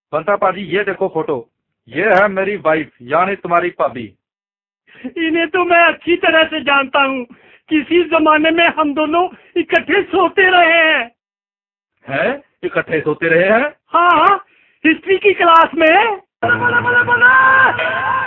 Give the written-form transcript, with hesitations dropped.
बंता पाजी ये देखो फोटो, ये है मेरी वाइफ यानी तुम्हारी भाभी। इन्हें तो मैं अच्छी तरह से जानता हूँ, किसी जमाने में हम दोनों इकट्ठे सोते रहे हैं। हैं? इकट्ठे सोते रहे हैं? हाँ, हिस्ट्री की क्लास में।